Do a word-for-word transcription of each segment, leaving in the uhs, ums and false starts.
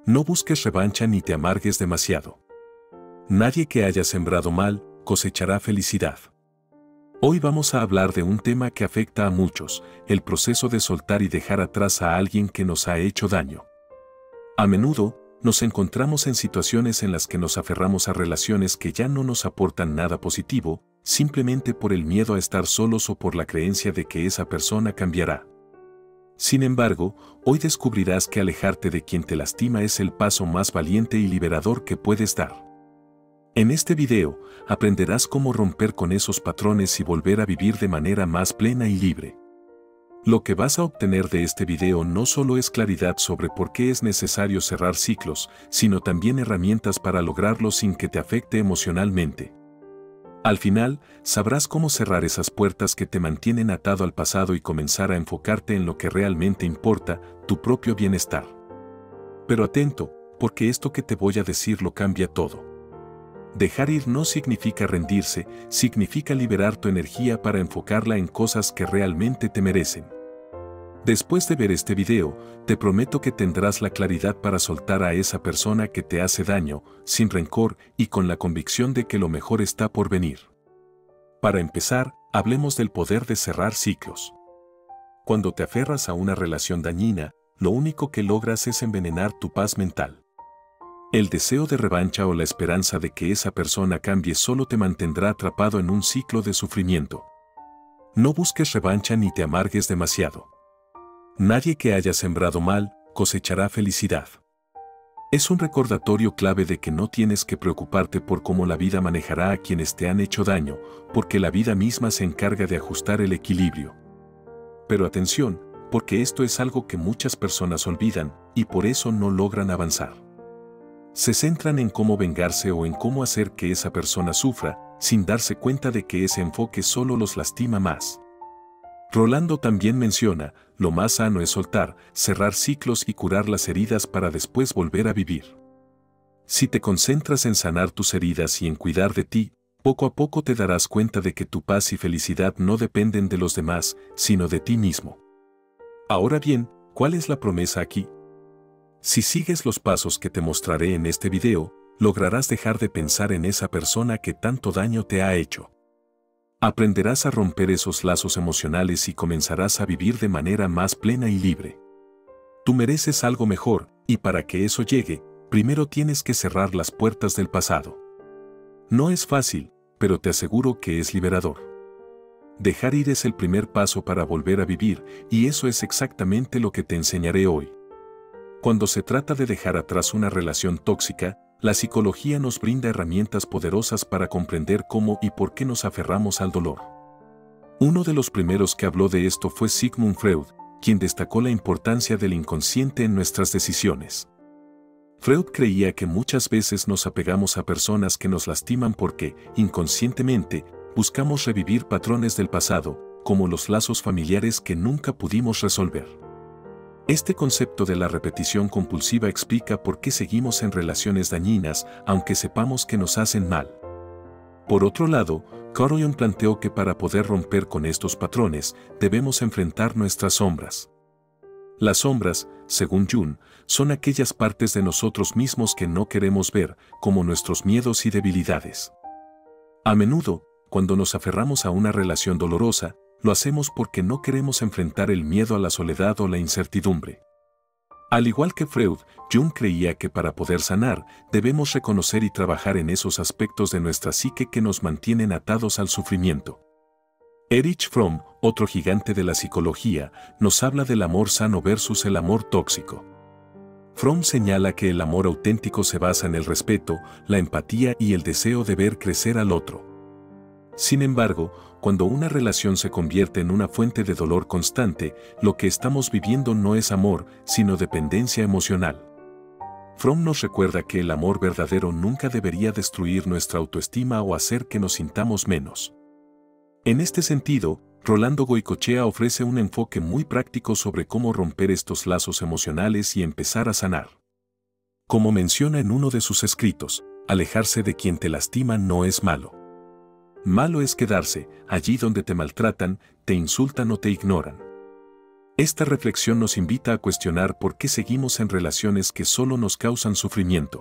No busques revancha ni te amargues demasiado. Nadie que haya sembrado mal, cosechará felicidad. Hoy vamos a hablar de un tema que afecta a muchos, el proceso de soltar y dejar atrás a alguien que nos ha hecho daño. A menudo, nos encontramos en situaciones en las que nos aferramos a relaciones que ya no nos aportan nada positivo, simplemente por el miedo a estar solos o por la creencia de que esa persona cambiará. Sin embargo, hoy descubrirás que alejarte de quien te lastima es el paso más valiente y liberador que puedes dar. En este video, aprenderás cómo romper con esos patrones y volver a vivir de manera más plena y libre. Lo que vas a obtener de este video no solo es claridad sobre por qué es necesario cerrar ciclos, sino también herramientas para lograrlo sin que te afecte emocionalmente. Al final, sabrás cómo cerrar esas puertas que te mantienen atado al pasado y comenzar a enfocarte en lo que realmente importa, tu propio bienestar. Pero atento, porque esto que te voy a decir lo cambia todo. Dejar ir no significa rendirse, significa liberar tu energía para enfocarla en cosas que realmente te merecen. Después de ver este video, te prometo que tendrás la claridad para soltar a esa persona que te hace daño, sin rencor y con la convicción de que lo mejor está por venir. Para empezar, hablemos del poder de cerrar ciclos. Cuando te aferras a una relación dañina, lo único que logras es envenenar tu paz mental. El deseo de revancha o la esperanza de que esa persona cambie solo te mantendrá atrapado en un ciclo de sufrimiento. No busques revancha ni te amargues demasiado. Nadie que haya sembrado mal, cosechará felicidad. Es un recordatorio clave de que no tienes que preocuparte por cómo la vida manejará a quienes te han hecho daño, porque la vida misma se encarga de ajustar el equilibrio. Pero atención, porque esto es algo que muchas personas olvidan, y por eso no logran avanzar. Se centran en cómo vengarse o en cómo hacer que esa persona sufra, sin darse cuenta de que ese enfoque solo los lastima más. Rolando también menciona, lo más sano es soltar, cerrar ciclos y curar las heridas para después volver a vivir. Si te concentras en sanar tus heridas y en cuidar de ti, poco a poco te darás cuenta de que tu paz y felicidad no dependen de los demás, sino de ti mismo. Ahora bien, ¿cuál es la promesa aquí? Si sigues los pasos que te mostraré en este video, lograrás dejar de pensar en esa persona que tanto daño te ha hecho. Aprenderás a romper esos lazos emocionales y comenzarás a vivir de manera más plena y libre. Tú mereces algo mejor, y para que eso llegue, primero tienes que cerrar las puertas del pasado. No es fácil, pero te aseguro que es liberador. Dejar ir es el primer paso para volver a vivir, y eso es exactamente lo que te enseñaré hoy. Cuando se trata de dejar atrás una relación tóxica, la psicología nos brinda herramientas poderosas para comprender cómo y por qué nos aferramos al dolor. Uno de los primeros que habló de esto fue Sigmund Freud, quien destacó la importancia del inconsciente en nuestras decisiones. Freud creía que muchas veces nos apegamos a personas que nos lastiman porque, inconscientemente, buscamos revivir patrones del pasado, como los lazos familiares que nunca pudimos resolver. Este concepto de la repetición compulsiva explica por qué seguimos en relaciones dañinas, aunque sepamos que nos hacen mal. Por otro lado, Carl Jung planteó que para poder romper con estos patrones, debemos enfrentar nuestras sombras. Las sombras, según Jung, son aquellas partes de nosotros mismos que no queremos ver, como nuestros miedos y debilidades. A menudo, cuando nos aferramos a una relación dolorosa, lo hacemos porque no queremos enfrentar el miedo a la soledad o la incertidumbre. Al igual que Freud, Jung creía que para poder sanar, debemos reconocer y trabajar en esos aspectos de nuestra psique que nos mantienen atados al sufrimiento. Erich Fromm, otro gigante de la psicología, nos habla del amor sano versus el amor tóxico. Fromm señala que el amor auténtico se basa en el respeto, la empatía y el deseo de ver crecer al otro. Sin embargo, cuando una relación se convierte en una fuente de dolor constante, lo que estamos viviendo no es amor, sino dependencia emocional. Fromm nos recuerda que el amor verdadero nunca debería destruir nuestra autoestima o hacer que nos sintamos menos. En este sentido, Rolando Goicoechea ofrece un enfoque muy práctico sobre cómo romper estos lazos emocionales y empezar a sanar. Como menciona en uno de sus escritos, alejarse de quien te lastima no es malo. Malo es quedarse allí donde te maltratan, te insultan o te ignoran. Esta reflexión nos invita a cuestionar por qué seguimos en relaciones que solo nos causan sufrimiento.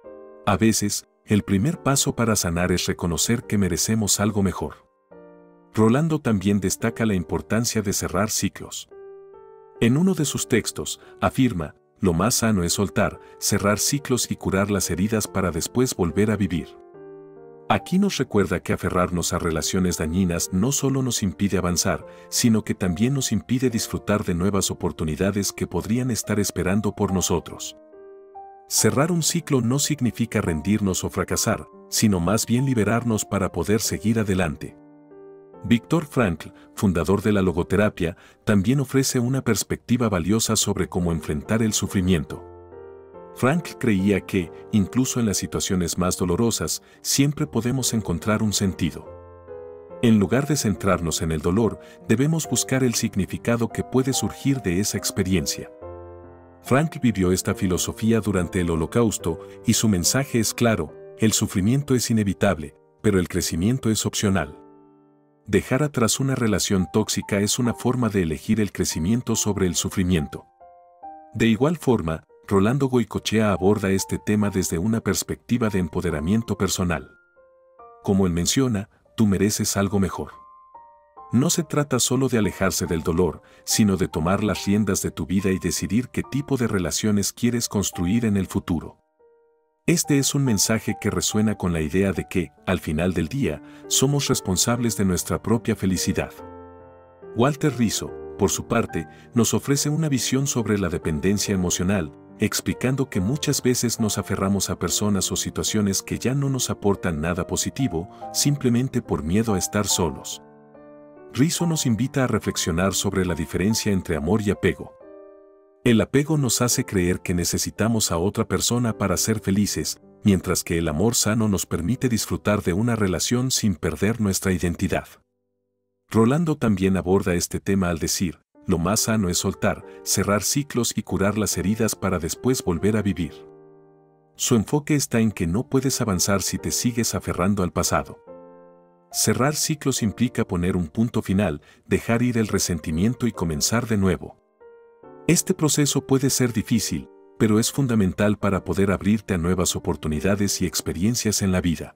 A veces, el primer paso para sanar es reconocer que merecemos algo mejor. Rolando también destaca la importancia de cerrar ciclos. En uno de sus textos, afirma, lo más sano es soltar, cerrar ciclos y curar las heridas para después volver a vivir. Aquí nos recuerda que aferrarnos a relaciones dañinas no solo nos impide avanzar, sino que también nos impide disfrutar de nuevas oportunidades que podrían estar esperando por nosotros. Cerrar un ciclo no significa rendirnos o fracasar, sino más bien liberarnos para poder seguir adelante. Viktor Frankl, fundador de la logoterapia, también ofrece una perspectiva valiosa sobre cómo enfrentar el sufrimiento. Frankl creía que, incluso en las situaciones más dolorosas, siempre podemos encontrar un sentido. En lugar de centrarnos en el dolor, debemos buscar el significado que puede surgir de esa experiencia. Frankl vivió esta filosofía durante el Holocausto y su mensaje es claro: el sufrimiento es inevitable, pero el crecimiento es opcional. Dejar atrás una relación tóxica es una forma de elegir el crecimiento sobre el sufrimiento. De igual forma, Rolando Goycochea aborda este tema desde una perspectiva de empoderamiento personal. Como él menciona, tú mereces algo mejor. No se trata solo de alejarse del dolor, sino de tomar las riendas de tu vida y decidir qué tipo de relaciones quieres construir en el futuro. Este es un mensaje que resuena con la idea de que, al final del día, somos responsables de nuestra propia felicidad. Walter Rizzo, por su parte, nos ofrece una visión sobre la dependencia emocional, explicando que muchas veces nos aferramos a personas o situaciones que ya no nos aportan nada positivo, simplemente por miedo a estar solos. Rizzo nos invita a reflexionar sobre la diferencia entre amor y apego. El apego nos hace creer que necesitamos a otra persona para ser felices, mientras que el amor sano nos permite disfrutar de una relación sin perder nuestra identidad. Rolando también aborda este tema al decir, lo más sano es soltar, cerrar ciclos y curar las heridas para después volver a vivir. Su enfoque está en que no puedes avanzar si te sigues aferrando al pasado. Cerrar ciclos implica poner un punto final, dejar ir el resentimiento y comenzar de nuevo. Este proceso puede ser difícil, pero es fundamental para poder abrirte a nuevas oportunidades y experiencias en la vida.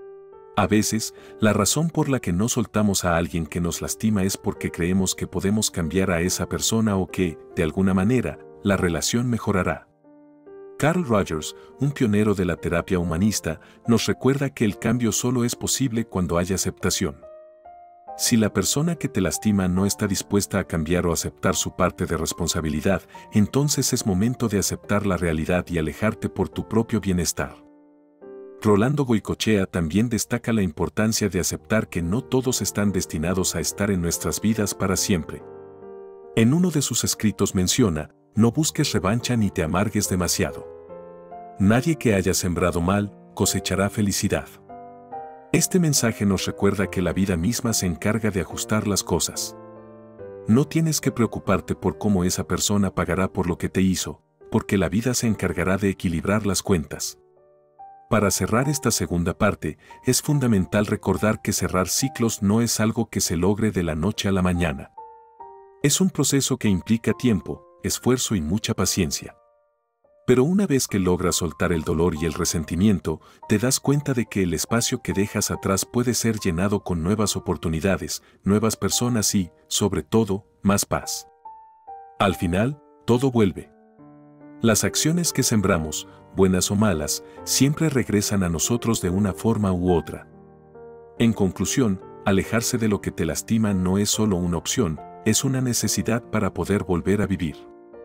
A veces, la razón por la que no soltamos a alguien que nos lastima es porque creemos que podemos cambiar a esa persona o que, de alguna manera, la relación mejorará. Carl Rogers, un pionero de la terapia humanista, nos recuerda que el cambio solo es posible cuando hay aceptación. Si la persona que te lastima no está dispuesta a cambiar o aceptar su parte de responsabilidad, entonces es momento de aceptar la realidad y alejarte por tu propio bienestar. Rolando Goycochea también destaca la importancia de aceptar que no todos están destinados a estar en nuestras vidas para siempre. En uno de sus escritos menciona, no busques revancha ni te amargues demasiado. Nadie que haya sembrado mal, cosechará felicidad. Este mensaje nos recuerda que la vida misma se encarga de ajustar las cosas. No tienes que preocuparte por cómo esa persona pagará por lo que te hizo, porque la vida se encargará de equilibrar las cuentas. Para cerrar esta segunda parte, es fundamental recordar que cerrar ciclos no es algo que se logre de la noche a la mañana. Es un proceso que implica tiempo, esfuerzo y mucha paciencia. Pero una vez que logras soltar el dolor y el resentimiento, te das cuenta de que el espacio que dejas atrás puede ser llenado con nuevas oportunidades, nuevas personas y, sobre todo, más paz. Al final, todo vuelve. Las acciones que sembramos, buenas o malas, siempre regresan a nosotros de una forma u otra. En conclusión, alejarse de lo que te lastima no es solo una opción, es una necesidad para poder volver a vivir.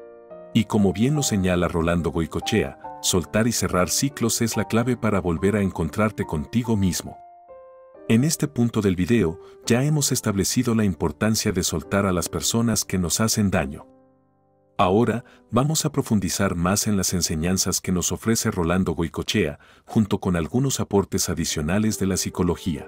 Y como bien lo señala Rolando Goycochea, soltar y cerrar ciclos es la clave para volver a encontrarte contigo mismo. En este punto del video, ya hemos establecido la importancia de soltar a las personas que nos hacen daño. Ahora, vamos a profundizar más en las enseñanzas que nos ofrece Rolando Goycochea, junto con algunos aportes adicionales de la psicología.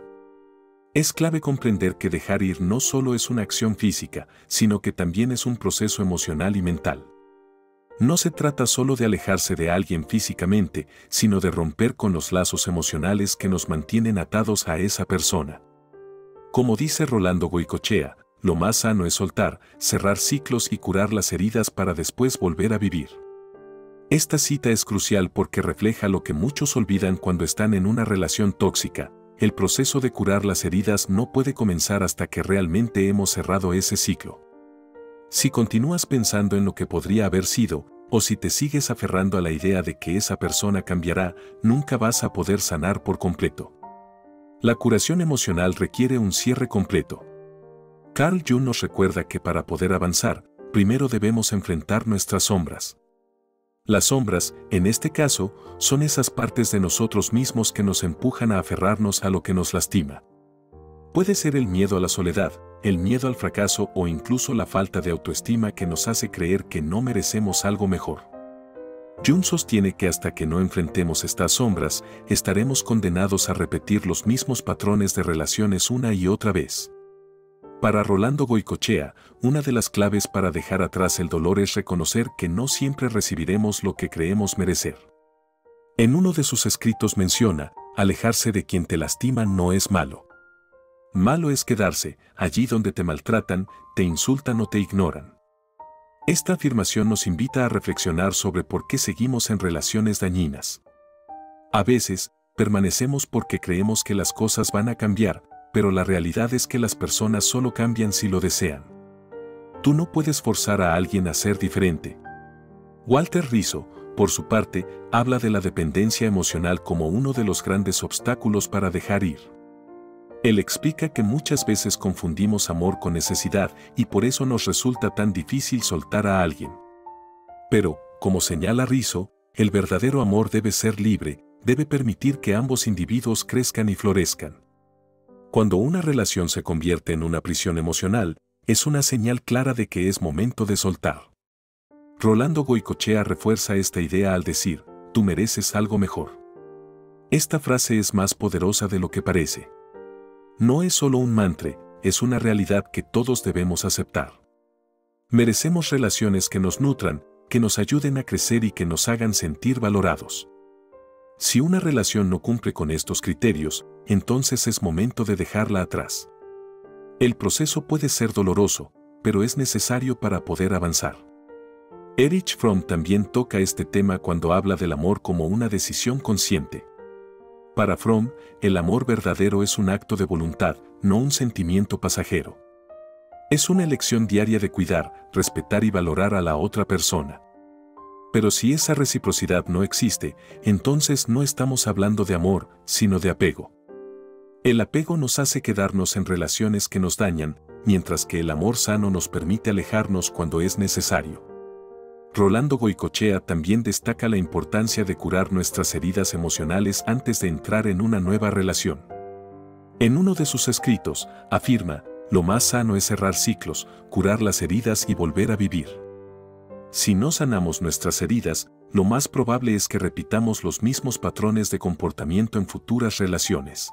Es clave comprender que dejar ir no solo es una acción física, sino que también es un proceso emocional y mental. No se trata solo de alejarse de alguien físicamente, sino de romper con los lazos emocionales que nos mantienen atados a esa persona. Como dice Rolando Goycochea, lo más sano es soltar, cerrar ciclos y curar las heridas para después volver a vivir. Esta cita es crucial porque refleja lo que muchos olvidan cuando están en una relación tóxica. El proceso de curar las heridas no puede comenzar hasta que realmente hemos cerrado ese ciclo. Si continúas pensando en lo que podría haber sido, o si te sigues aferrando a la idea de que esa persona cambiará, nunca vas a poder sanar por completo. La curación emocional requiere un cierre completo. Carl Jung nos recuerda que para poder avanzar, primero debemos enfrentar nuestras sombras. Las sombras, en este caso, son esas partes de nosotros mismos que nos empujan a aferrarnos a lo que nos lastima. Puede ser el miedo a la soledad, el miedo al fracaso o incluso la falta de autoestima que nos hace creer que no merecemos algo mejor. Jung sostiene que hasta que no enfrentemos estas sombras, estaremos condenados a repetir los mismos patrones de relaciones una y otra vez. Para Rolando Goycochea, una de las claves para dejar atrás el dolor es reconocer que no siempre recibiremos lo que creemos merecer. En uno de sus escritos menciona, alejarse de quien te lastima no es malo. Malo es quedarse allí donde te maltratan, te insultan o te ignoran. Esta afirmación nos invita a reflexionar sobre por qué seguimos en relaciones dañinas. A veces, permanecemos porque creemos que las cosas van a cambiar, pero la realidad es que las personas solo cambian si lo desean. Tú no puedes forzar a alguien a ser diferente. Walter Rizzo, por su parte, habla de la dependencia emocional como uno de los grandes obstáculos para dejar ir. Él explica que muchas veces confundimos amor con necesidad y por eso nos resulta tan difícil soltar a alguien. Pero, como señala Rizzo, el verdadero amor debe ser libre, debe permitir que ambos individuos crezcan y florezcan. Cuando una relación se convierte en una prisión emocional, es una señal clara de que es momento de soltar. Rolando Goycochea refuerza esta idea al decir, tú mereces algo mejor. Esta frase es más poderosa de lo que parece. No es solo un mantra, es una realidad que todos debemos aceptar. Merecemos relaciones que nos nutran, que nos ayuden a crecer y que nos hagan sentir valorados. Si una relación no cumple con estos criterios, entonces es momento de dejarla atrás. El proceso puede ser doloroso, pero es necesario para poder avanzar. Erich Fromm también toca este tema cuando habla del amor como una decisión consciente. Para Fromm, el amor verdadero es un acto de voluntad, no un sentimiento pasajero. Es una elección diaria de cuidar, respetar y valorar a la otra persona. Pero si esa reciprocidad no existe, entonces no estamos hablando de amor, sino de apego. El apego nos hace quedarnos en relaciones que nos dañan, mientras que el amor sano nos permite alejarnos cuando es necesario. Rolando Goycochea también destaca la importancia de curar nuestras heridas emocionales antes de entrar en una nueva relación. En uno de sus escritos, afirma, lo más sano es cerrar ciclos, curar las heridas y volver a vivir. Si no sanamos nuestras heridas, lo más probable es que repitamos los mismos patrones de comportamiento en futuras relaciones.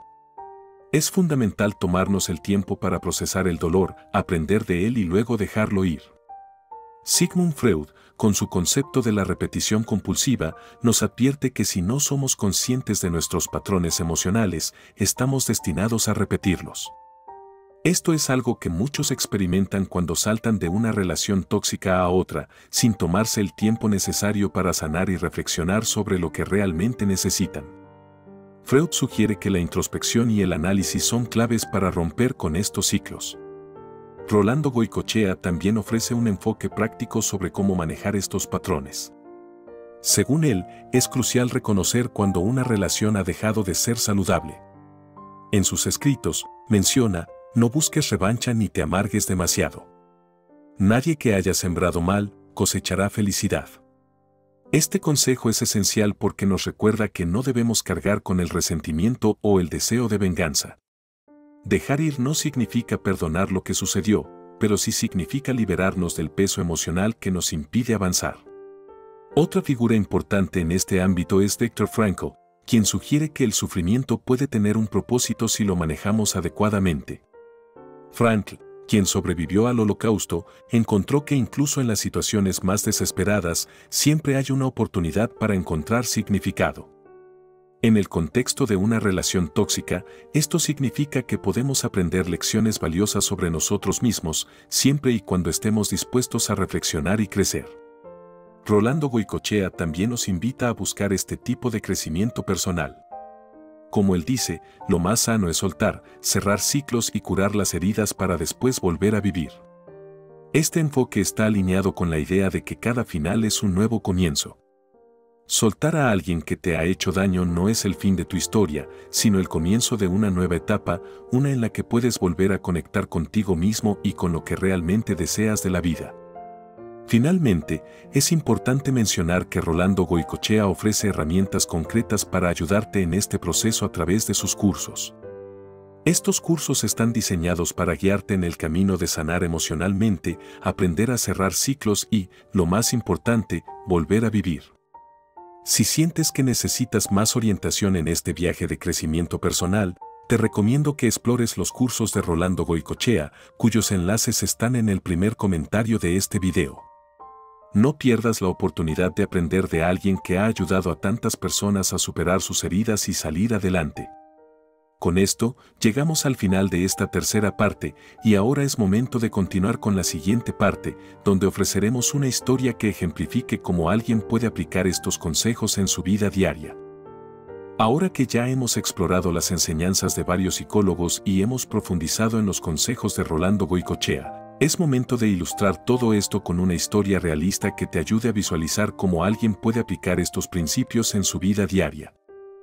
Es fundamental tomarnos el tiempo para procesar el dolor, aprender de él y luego dejarlo ir. Sigmund Freud, con su concepto de la repetición compulsiva, nos advierte que si no somos conscientes de nuestros patrones emocionales, estamos destinados a repetirlos. Esto es algo que muchos experimentan cuando saltan de una relación tóxica a otra, sin tomarse el tiempo necesario para sanar y reflexionar sobre lo que realmente necesitan. Freud sugiere que la introspección y el análisis son claves para romper con estos ciclos. Rolando Goycochea también ofrece un enfoque práctico sobre cómo manejar estos patrones. Según él, es crucial reconocer cuando una relación ha dejado de ser saludable. En sus escritos, menciona, no busques revancha ni te amargues demasiado. Nadie que haya sembrado mal, cosechará felicidad. Este consejo es esencial porque nos recuerda que no debemos cargar con el resentimiento o el deseo de venganza. Dejar ir no significa perdonar lo que sucedió, pero sí significa liberarnos del peso emocional que nos impide avanzar. Otra figura importante en este ámbito es Viktor Frankl, quien sugiere que el sufrimiento puede tener un propósito si lo manejamos adecuadamente. Frankl, quien sobrevivió al Holocausto, encontró que incluso en las situaciones más desesperadas, siempre hay una oportunidad para encontrar significado. En el contexto de una relación tóxica, esto significa que podemos aprender lecciones valiosas sobre nosotros mismos, siempre y cuando estemos dispuestos a reflexionar y crecer. Rolando Goycochea también nos invita a buscar este tipo de crecimiento personal. Como él dice, lo más sano es soltar, cerrar ciclos y curar las heridas para después volver a vivir. Este enfoque está alineado con la idea de que cada final es un nuevo comienzo. Soltar a alguien que te ha hecho daño no es el fin de tu historia, sino el comienzo de una nueva etapa, una en la que puedes volver a conectar contigo mismo y con lo que realmente deseas de la vida. Finalmente, es importante mencionar que Rolando Goycochea ofrece herramientas concretas para ayudarte en este proceso a través de sus cursos. Estos cursos están diseñados para guiarte en el camino de sanar emocionalmente, aprender a cerrar ciclos y, lo más importante, volver a vivir. Si sientes que necesitas más orientación en este viaje de crecimiento personal, te recomiendo que explores los cursos de Rolando Goycochea, cuyos enlaces están en el primer comentario de este video. No pierdas la oportunidad de aprender de alguien que ha ayudado a tantas personas a superar sus heridas y salir adelante. Con esto, llegamos al final de esta tercera parte, y ahora es momento de continuar con la siguiente parte, donde ofreceremos una historia que ejemplifique cómo alguien puede aplicar estos consejos en su vida diaria. Ahora que ya hemos explorado las enseñanzas de varios psicólogos y hemos profundizado en los consejos de Rolando Goycochea, es momento de ilustrar todo esto con una historia realista que te ayude a visualizar cómo alguien puede aplicar estos principios en su vida diaria.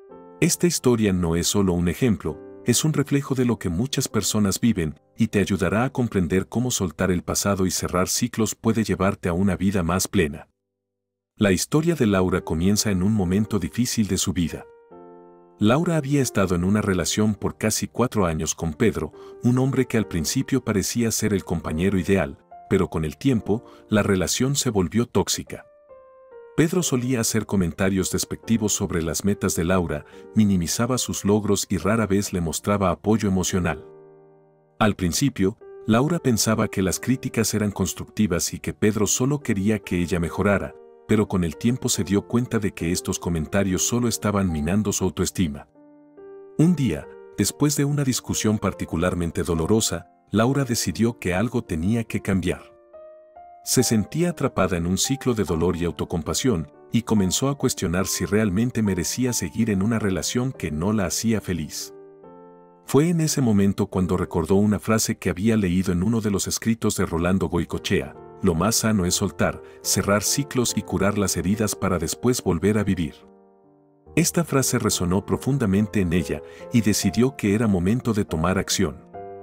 Esta historia no es solo un ejemplo, es un reflejo de lo que muchas personas viven y te ayudará a comprender cómo soltar el pasado y cerrar ciclos puede llevarte a una vida más plena. La historia de Laura comienza en un momento difícil de su vida. Laura había estado en una relación por casi cuatro años con Pedro, un hombre que al principio parecía ser el compañero ideal, pero con el tiempo, la relación se volvió tóxica. Pedro solía hacer comentarios despectivos sobre las metas de Laura, minimizaba sus logros y rara vez le mostraba apoyo emocional. Al principio, Laura pensaba que las críticas eran constructivas y que Pedro solo quería que ella mejorara, pero con el tiempo se dio cuenta de que estos comentarios solo estaban minando su autoestima. Un día, después de una discusión particularmente dolorosa, Laura decidió que algo tenía que cambiar. Se sentía atrapada en un ciclo de dolor y autocompasión, y comenzó a cuestionar si realmente merecía seguir en una relación que no la hacía feliz. Fue en ese momento cuando recordó una frase que había leído en uno de los escritos de Rolando Goycochea: lo más sano es soltar, cerrar ciclos y curar las heridas para después volver a vivir. Esta frase resonó profundamente en ella y decidió que era momento de tomar acción.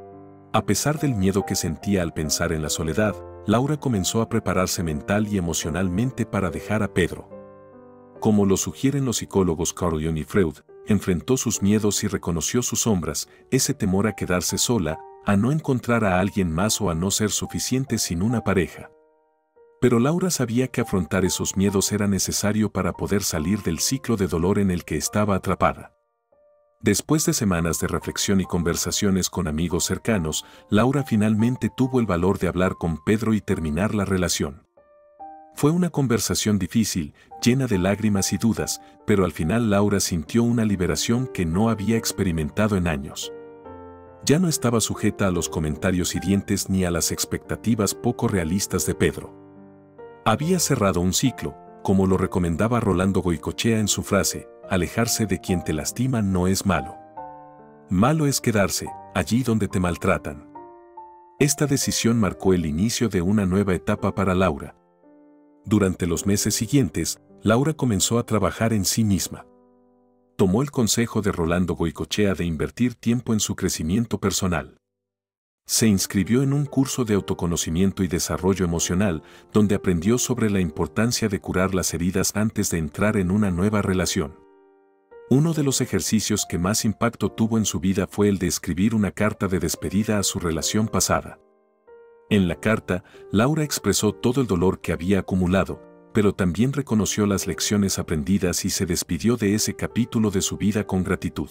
A pesar del miedo que sentía al pensar en la soledad, Laura comenzó a prepararse mental y emocionalmente para dejar a Pedro. Como lo sugieren los psicólogos Carl Jung y Freud, enfrentó sus miedos y reconoció sus sombras, ese temor a quedarse sola, a no encontrar a alguien más o a no ser suficiente sin una pareja. Pero Laura sabía que afrontar esos miedos era necesario para poder salir del ciclo de dolor en el que estaba atrapada. Después de semanas de reflexión y conversaciones con amigos cercanos, Laura finalmente tuvo el valor de hablar con Pedro y terminar la relación. Fue una conversación difícil, llena de lágrimas y dudas, pero al final Laura sintió una liberación que no había experimentado en años. Ya no estaba sujeta a los comentarios hirientes ni a las expectativas poco realistas de Pedro. Había cerrado un ciclo, como lo recomendaba Rolando Goycochea en su frase: alejarse de quien te lastima no es malo. Malo es quedarse allí donde te maltratan. Esta decisión marcó el inicio de una nueva etapa para Laura. Durante los meses siguientes, Laura comenzó a trabajar en sí misma. Tomó el consejo de Rolando Goycochea de invertir tiempo en su crecimiento personal. Se inscribió en un curso de autoconocimiento y desarrollo emocional, donde aprendió sobre la importancia de curar las heridas antes de entrar en una nueva relación. Uno de los ejercicios que más impacto tuvo en su vida fue el de escribir una carta de despedida a su relación pasada. En la carta, Laura expresó todo el dolor que había acumulado, pero también reconoció las lecciones aprendidas y se despidió de ese capítulo de su vida con gratitud.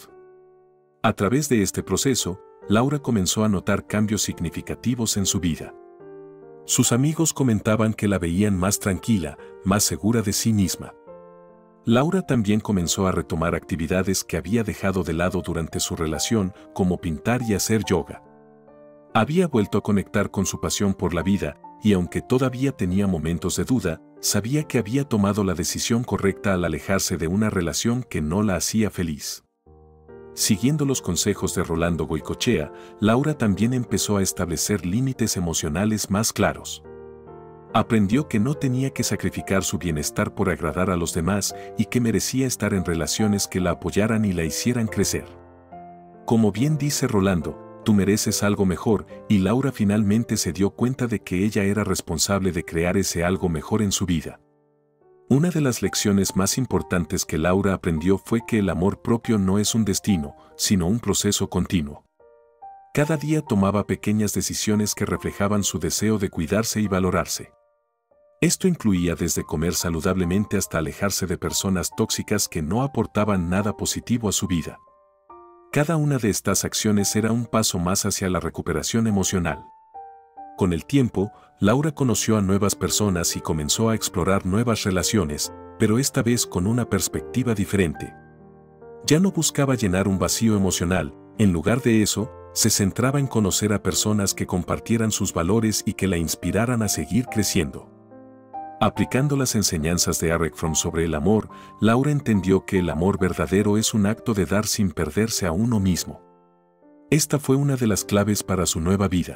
A través de este proceso, Laura comenzó a notar cambios significativos en su vida. Sus amigos comentaban que la veían más tranquila, más segura de sí misma. Laura también comenzó a retomar actividades que había dejado de lado durante su relación, como pintar y hacer yoga. Había vuelto a conectar con su pasión por la vida, y aunque todavía tenía momentos de duda, sabía que había tomado la decisión correcta al alejarse de una relación que no la hacía feliz. Siguiendo los consejos de Rolando Goycochea, Laura también empezó a establecer límites emocionales más claros. Aprendió que no tenía que sacrificar su bienestar por agradar a los demás y que merecía estar en relaciones que la apoyaran y la hicieran crecer. Como bien dice Rolando, tú mereces algo mejor, y Laura finalmente se dio cuenta de que ella era responsable de crear ese algo mejor en su vida. Una de las lecciones más importantes que Laura aprendió fue que el amor propio no es un destino, sino un proceso continuo. Cada día tomaba pequeñas decisiones que reflejaban su deseo de cuidarse y valorarse. Esto incluía desde comer saludablemente hasta alejarse de personas tóxicas que no aportaban nada positivo a su vida. Cada una de estas acciones era un paso más hacia la recuperación emocional. Con el tiempo, Laura conoció a nuevas personas y comenzó a explorar nuevas relaciones, pero esta vez con una perspectiva diferente. Ya no buscaba llenar un vacío emocional, en lugar de eso, se centraba en conocer a personas que compartieran sus valores y que la inspiraran a seguir creciendo. Aplicando las enseñanzas de Erich Fromm sobre el amor, Laura entendió que el amor verdadero es un acto de dar sin perderse a uno mismo. Esta fue una de las claves para su nueva vida.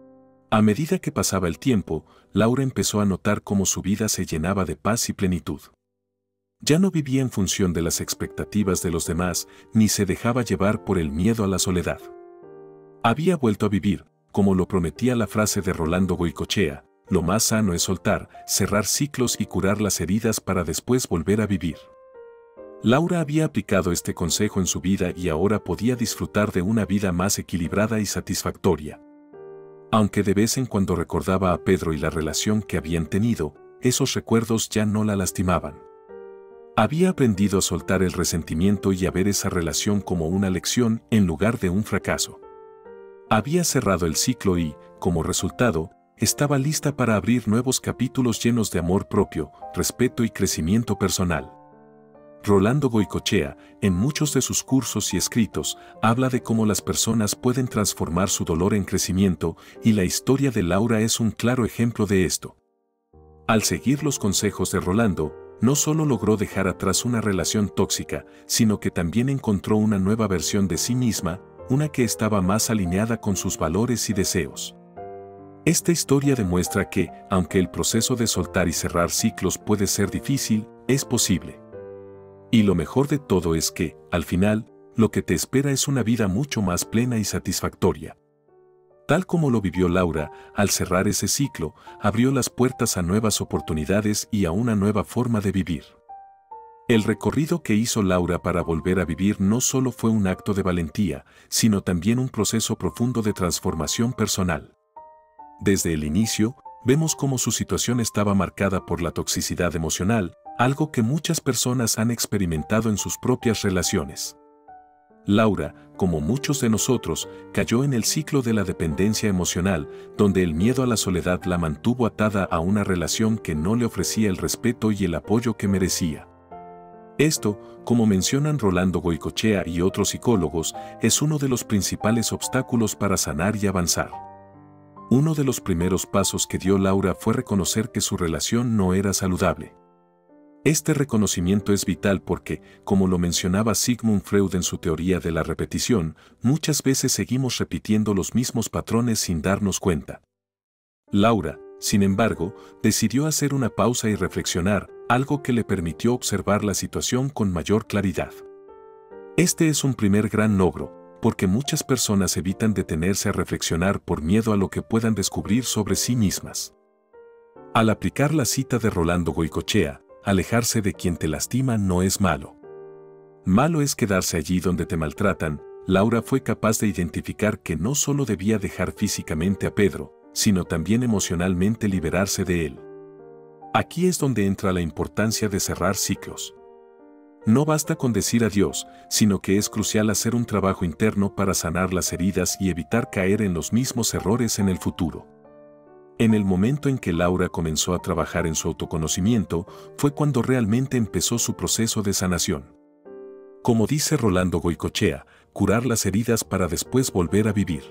A medida que pasaba el tiempo, Laura empezó a notar cómo su vida se llenaba de paz y plenitud. Ya no vivía en función de las expectativas de los demás, ni se dejaba llevar por el miedo a la soledad. Había vuelto a vivir, como lo prometía la frase de Rolando Goycochea: lo más sano es soltar, cerrar ciclos y curar las heridas para después volver a vivir. Laura había aplicado este consejo en su vida y ahora podía disfrutar de una vida más equilibrada y satisfactoria. Aunque de vez en cuando recordaba a Pedro y la relación que habían tenido, esos recuerdos ya no la lastimaban. Había aprendido a soltar el resentimiento y a ver esa relación como una lección en lugar de un fracaso. Había cerrado el ciclo y, como resultado, estaba lista para abrir nuevos capítulos llenos de amor propio, respeto y crecimiento personal. Rolando Goycochea, en muchos de sus cursos y escritos, habla de cómo las personas pueden transformar su dolor en crecimiento, y la historia de Laura es un claro ejemplo de esto. Al seguir los consejos de Rolando, no solo logró dejar atrás una relación tóxica, sino que también encontró una nueva versión de sí misma, una que estaba más alineada con sus valores y deseos. Esta historia demuestra que, aunque el proceso de soltar y cerrar ciclos puede ser difícil, es posible. Y lo mejor de todo es que, al final, lo que te espera es una vida mucho más plena y satisfactoria. Tal como lo vivió Laura, al cerrar ese ciclo, abrió las puertas a nuevas oportunidades y a una nueva forma de vivir. El recorrido que hizo Laura para volver a vivir no solo fue un acto de valentía, sino también un proceso profundo de transformación personal. Desde el inicio, vemos cómo su situación estaba marcada por la toxicidad emocional, algo que muchas personas han experimentado en sus propias relaciones. Laura, como muchos de nosotros, cayó en el ciclo de la dependencia emocional, donde el miedo a la soledad la mantuvo atada a una relación que no le ofrecía el respeto y el apoyo que merecía. Esto, como mencionan Rolando Goycochea y otros psicólogos, es uno de los principales obstáculos para sanar y avanzar. Uno de los primeros pasos que dio Laura fue reconocer que su relación no era saludable. Este reconocimiento es vital porque, como lo mencionaba Sigmund Freud en su teoría de la repetición, muchas veces seguimos repitiendo los mismos patrones sin darnos cuenta. Laura, sin embargo, decidió hacer una pausa y reflexionar, algo que le permitió observar la situación con mayor claridad. Este es un primer gran logro, porque muchas personas evitan detenerse a reflexionar por miedo a lo que puedan descubrir sobre sí mismas. Al aplicar la cita de Rolando Goycochea, alejarse de quien te lastima no es malo. Malo es quedarse allí donde te maltratan. Laura fue capaz de identificar que no solo debía dejar físicamente a Pedro, sino también emocionalmente liberarse de él. Aquí es donde entra la importancia de cerrar ciclos. No basta con decir adiós, sino que es crucial hacer un trabajo interno para sanar las heridas y evitar caer en los mismos errores en el futuro. En el momento en que Laura comenzó a trabajar en su autoconocimiento, fue cuando realmente empezó su proceso de sanación. Como dice Rolando Goycochea, curar las heridas para después volver a vivir.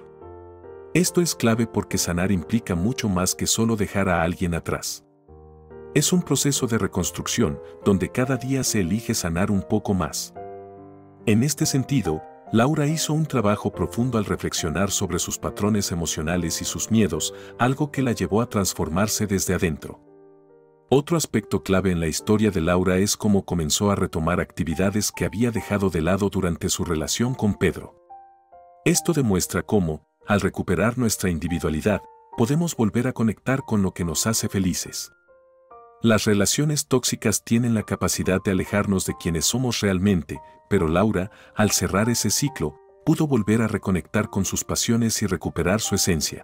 Esto es clave porque sanar implica mucho más que solo dejar a alguien atrás. Es un proceso de reconstrucción, donde cada día se elige sanar un poco más. En este sentido, Laura hizo un trabajo profundo al reflexionar sobre sus patrones emocionales y sus miedos, algo que la llevó a transformarse desde adentro. Otro aspecto clave en la historia de Laura es cómo comenzó a retomar actividades que había dejado de lado durante su relación con Pedro. Esto demuestra cómo, al recuperar nuestra individualidad, podemos volver a conectar con lo que nos hace felices. Las relaciones tóxicas tienen la capacidad de alejarnos de quienes somos realmente, pero Laura, al cerrar ese ciclo, pudo volver a reconectar con sus pasiones y recuperar su esencia.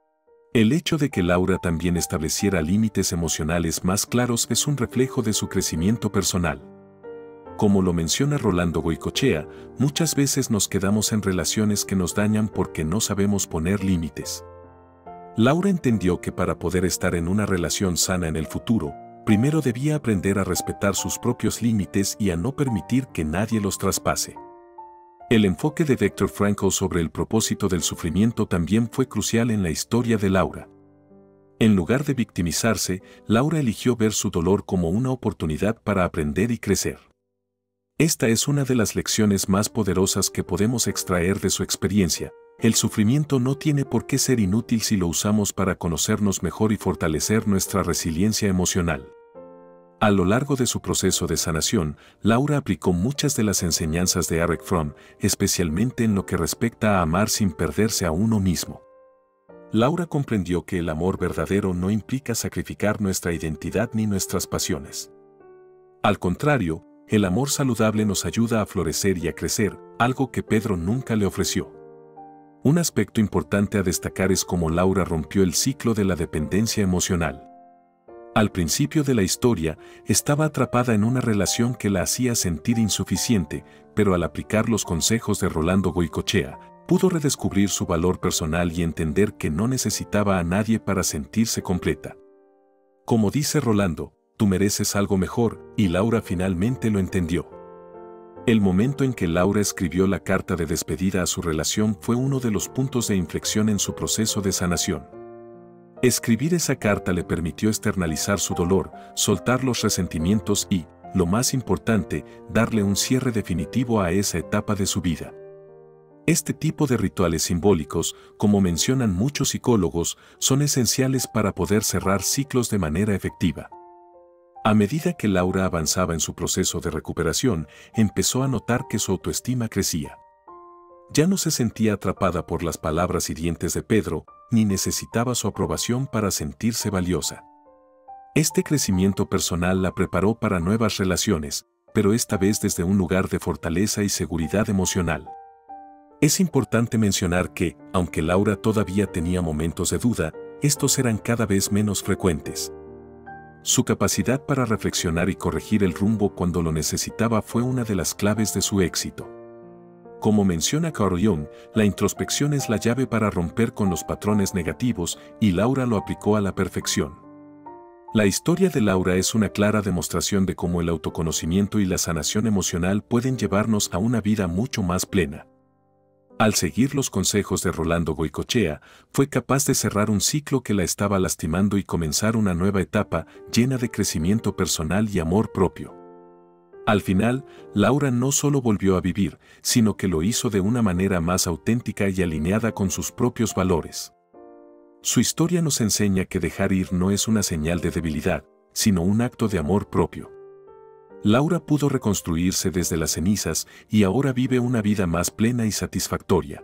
El hecho de que Laura también estableciera límites emocionales más claros es un reflejo de su crecimiento personal. Como lo menciona Rolando Goycochea, muchas veces nos quedamos en relaciones que nos dañan porque no sabemos poner límites. Laura entendió que para poder estar en una relación sana en el futuro, primero debía aprender a respetar sus propios límites y a no permitir que nadie los traspase. El enfoque de Viktor Frankl sobre el propósito del sufrimiento también fue crucial en la historia de Laura. En lugar de victimizarse, Laura eligió ver su dolor como una oportunidad para aprender y crecer. Esta es una de las lecciones más poderosas que podemos extraer de su experiencia. El sufrimiento no tiene por qué ser inútil si lo usamos para conocernos mejor y fortalecer nuestra resiliencia emocional. A lo largo de su proceso de sanación, Laura aplicó muchas de las enseñanzas de Erich Fromm, especialmente en lo que respecta a amar sin perderse a uno mismo. Laura comprendió que el amor verdadero no implica sacrificar nuestra identidad ni nuestras pasiones. Al contrario, el amor saludable nos ayuda a florecer y a crecer, algo que Pedro nunca le ofreció. Un aspecto importante a destacar es cómo Laura rompió el ciclo de la dependencia emocional. Al principio de la historia, estaba atrapada en una relación que la hacía sentir insuficiente, pero al aplicar los consejos de Rolando Goycochea, pudo redescubrir su valor personal y entender que no necesitaba a nadie para sentirse completa. Como dice Rolando, tú mereces algo mejor, y Laura finalmente lo entendió. El momento en que Laura escribió la carta de despedida a su relación fue uno de los puntos de inflexión en su proceso de sanación. Escribir esa carta le permitió externalizar su dolor, soltar los resentimientos y, lo más importante, darle un cierre definitivo a esa etapa de su vida. Este tipo de rituales simbólicos, como mencionan muchos psicólogos, son esenciales para poder cerrar ciclos de manera efectiva. A medida que Laura avanzaba en su proceso de recuperación, empezó a notar que su autoestima crecía. Ya no se sentía atrapada por las palabras hirientes de Pedro, ni necesitaba su aprobación para sentirse valiosa. Este crecimiento personal la preparó para nuevas relaciones, pero esta vez desde un lugar de fortaleza y seguridad emocional. Es importante mencionar que, aunque Laura todavía tenía momentos de duda, estos eran cada vez menos frecuentes. Su capacidad para reflexionar y corregir el rumbo cuando lo necesitaba fue una de las claves de su éxito. Como menciona Carl Jung, la introspección es la llave para romper con los patrones negativos y Laura lo aplicó a la perfección. La historia de Laura es una clara demostración de cómo el autoconocimiento y la sanación emocional pueden llevarnos a una vida mucho más plena. Al seguir los consejos de Rolando Goycochea, fue capaz de cerrar un ciclo que la estaba lastimando y comenzar una nueva etapa llena de crecimiento personal y amor propio. Al final, Laura no solo volvió a vivir, sino que lo hizo de una manera más auténtica y alineada con sus propios valores. Su historia nos enseña que dejar ir no es una señal de debilidad, sino un acto de amor propio. Laura pudo reconstruirse desde las cenizas y ahora vive una vida más plena y satisfactoria.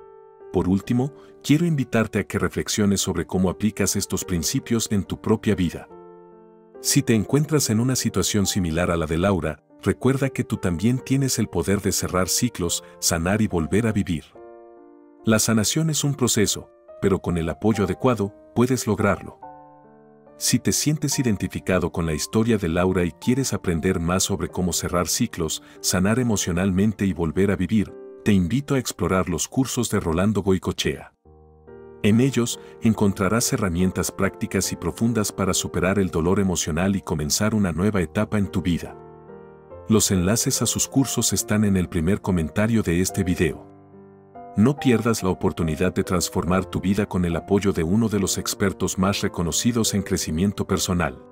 Por último, quiero invitarte a que reflexiones sobre cómo aplicas estos principios en tu propia vida. Si te encuentras en una situación similar a la de Laura, recuerda que tú también tienes el poder de cerrar ciclos, sanar y volver a vivir. La sanación es un proceso, pero con el apoyo adecuado, puedes lograrlo. Si te sientes identificado con la historia de Laura y quieres aprender más sobre cómo cerrar ciclos, sanar emocionalmente y volver a vivir, te invito a explorar los cursos de Rolando Goycochea. En ellos encontrarás herramientas prácticas y profundas para superar el dolor emocional y comenzar una nueva etapa en tu vida. Los enlaces a sus cursos están en el primer comentario de este video. No pierdas la oportunidad de transformar tu vida con el apoyo de uno de los expertos más reconocidos en crecimiento personal.